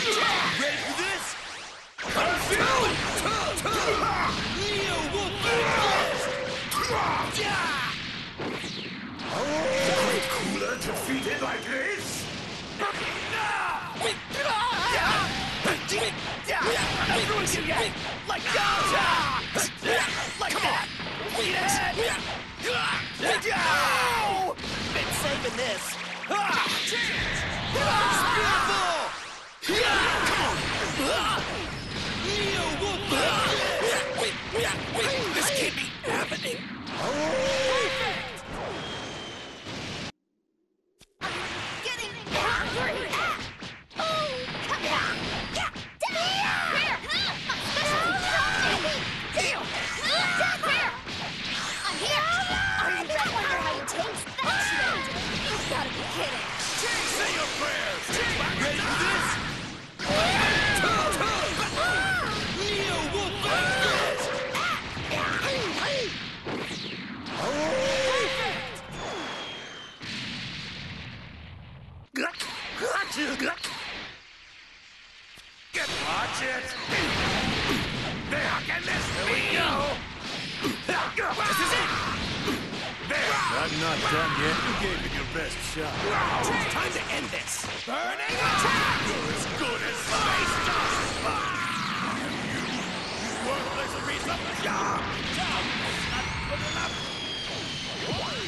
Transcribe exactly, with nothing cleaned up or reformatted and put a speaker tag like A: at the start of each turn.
A: Ready for this? Neo Wolf Blast!
B: Cooler defeated like this?
A: Everyone's you yet! Like go! Like that! Beat it! Been saving this! Spearball! Neo Wolf Blast! This can't be happening!
C: Getting hungry! Oh, come on! Yeah! Here! Special deal! Here! I'm here! Are you ready? I wonder how you taste that shit! You've gotta be kidding!
A: Say your prayers! Ready for this? Neo Wolf Blast!
B: Get watch it! There, get this! Here we go! This is it! There!
A: I'm not done yet. You gave it your best shot. It's time to end this. Burning attack!
B: You're as good as space dust!
A: You worthless piece of junk! Not good enough.